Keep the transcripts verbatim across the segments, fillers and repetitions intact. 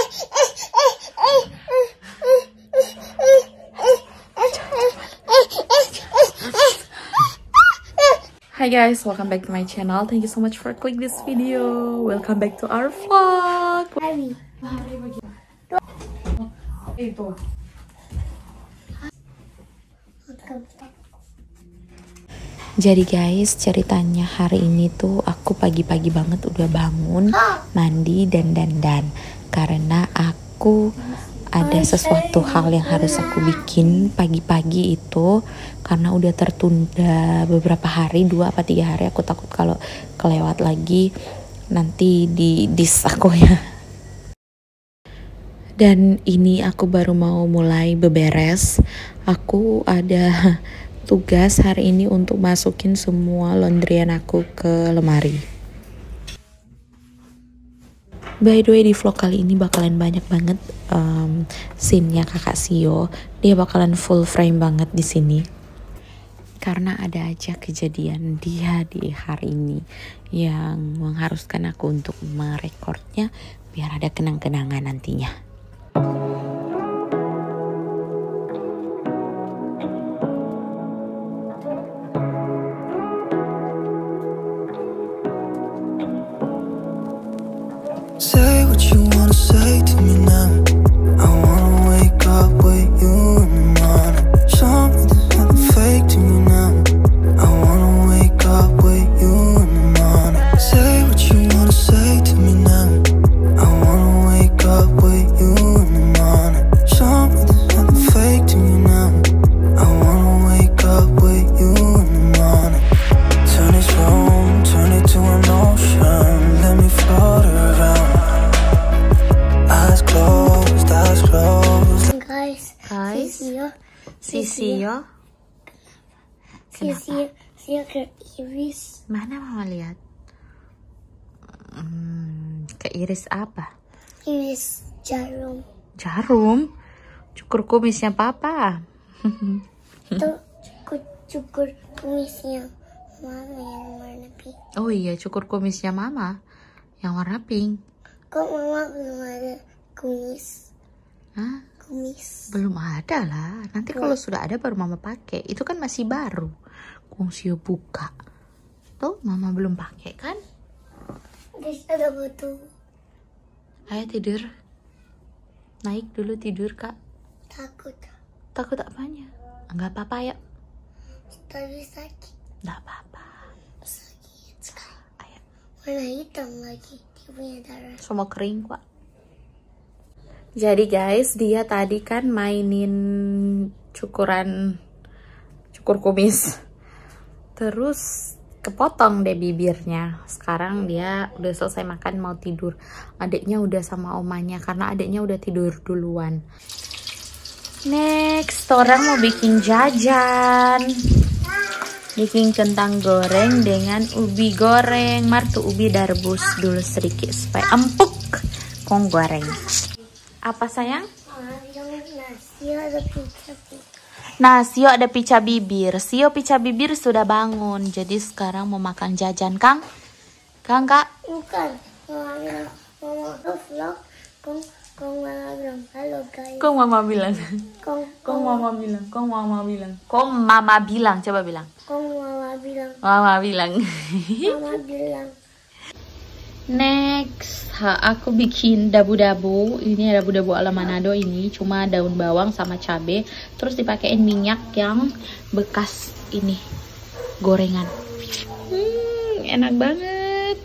Hi guys, welcome back to my channel. Thank you so much for click this video. Welcome back to our vlog. Itu. Jadi guys, ceritanya hari ini tuh aku pagi-pagi banget udah bangun, mandi dan dandan. Karena aku ada sesuatu hal yang harus aku bikin pagi-pagi itu. Karena udah tertunda beberapa hari, dua apa tiga hari. Aku takut kalau kelewat lagi nanti di dis aku ya. Dan ini aku baru mau mulai beberes. Aku ada tugas hari ini untuk masukin semua laundryan aku ke lemari. By the way, di vlog kali ini bakalan banyak banget um, scene-nya kakak Sio. Dia bakalan full frame banget di sini. Karena ada aja kejadian dia di hari ini yang mengharuskan aku untuk merekodnya biar ada kenang-kenangan nantinya. Say what you wanna say to me now. I wanna wake up with you in the morning. Show me there's nothing fake to me now. I wanna wake up with you in the morning. Say what you wanna say to me now. I wanna wake up with you in the morning. Show me there's nothing fake to me now. I wanna wake up with you in the morning. Turn this room, turn it to an ocean. Let me float around. Eyes closed, eyes closed. Guys, Guys, Sio, Sio, Sio, Sio, Sio ke iris. mana mama lihat? Hmm, ke iris apa? Iris jarum. Jarum? Cukur kumisnya papa. Itu cukur cukur kumisnya mama yang warna pink. Oh iya, cukur kumisnya mama yang warna pink. Kok mama belum ada kumis? Hah? Kumis. Belum ada lah. Nanti kalau sudah ada baru mama pakai. Itu kan masih baru. Kung Sio buka. Tuh, mama belum pakai kan? Guys, ada batu. Ayo tidur. Naik dulu tidur, Kak. Takut. Takut apanya? Enggak apa-apa ya. Tadi sakit. Enggak apa-apa. Sakit sekali. Ayo. Warna hitam lagi. Dia punya darah. Semua kering kok. Jadi guys, dia tadi kan mainin cukuran cukur kumis. Terus kepotong deh bibirnya. Sekarang dia udah selesai makan mau tidur. Adiknya udah sama omanya karena adiknya udah tidur duluan. Next, orang mau bikin jajan. Bikin kentang goreng dengan ubi goreng. Martu ubi darbus dulu sedikit supaya empuk. Kong goreng. Apa sayang? Mama bilang nasi ada pizza. Nah, Sio ada pica bibir. Sio pica bibir sudah bangun. Jadi sekarang mau makan jajan, Kang. Kang, Kak? Bukan. Mama bilang mama vlog. Kong kong mama bilang halo guys. Kong mama bilang. Kong Kong mama bilang. Kong mama bilang. Kong mama bilang. Coba bilang. Kong mama bilang. Mama bilang. Mama bilang. Next, ha, aku bikin dabu-dabu. Ini dabu-dabu ala Manado ini, cuma daun bawang sama cabe. Terus dipakein minyak yang bekas ini gorengan. Hmm, enak banget.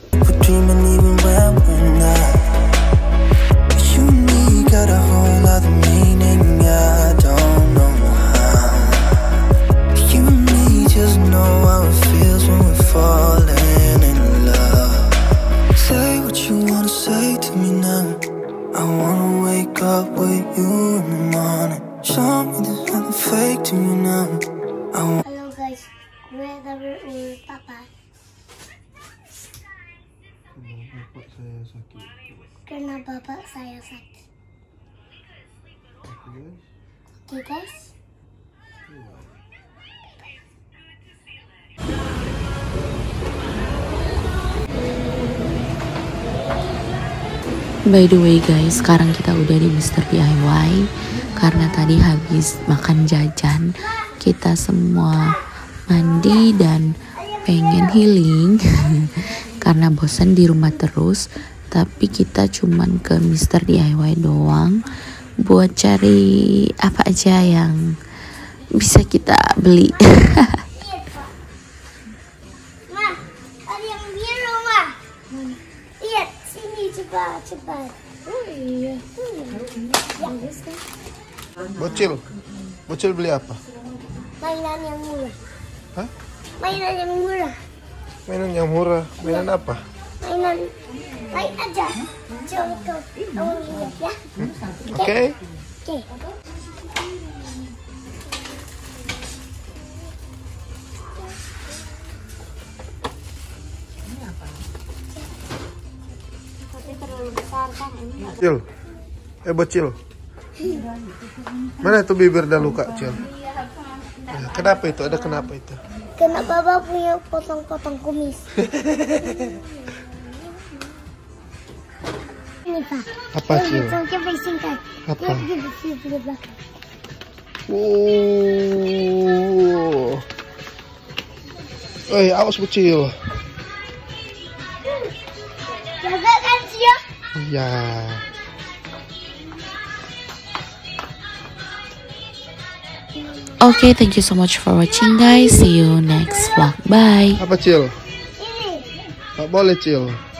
Say what you wanna say to me now. I wanna wake up with you in the morning. Show me there's nothing fake to me now. I want. Halo guys, gue dari ul papa. Bapak saya sakit. Karena bapak saya sakit. Oke okay, guys. By the way guys, sekarang kita udah di Mister D I Y. Karena tadi habis makan jajan, kita semua mandi dan pengen healing karena bosan di rumah terus. Tapi kita cuman ke Mister D I Y doang buat cari apa aja yang bisa kita beli. Ma, ada yang biru, Ma. Lihat sini, cepat, cepat. Oh iya. Bagus kan? Bocil, Bocil beli apa? Mainan yang murah. Hah? Mainan yang murah. Mainan yang murah. Mainan apa? Mainan main aja. Contoh, kamu lihat ya. Oke. Oke. Cil, eh Bocil. Mana tuh bibir dan luka, Cil? Ya, kenapa itu? Ada kenapa itu? Karena Baba punya potong-potong kumis. Ini Pak. Apa, Cil? Coba singkat. Apa? Lihat di sini di belakang. Oh. Eh, awas Bocil. Jaga kan Cio? Iya. Okay, thank you so much for watching guys. See you next vlog. Bye. Apa, Cil? Ini. Tak boleh, Cil.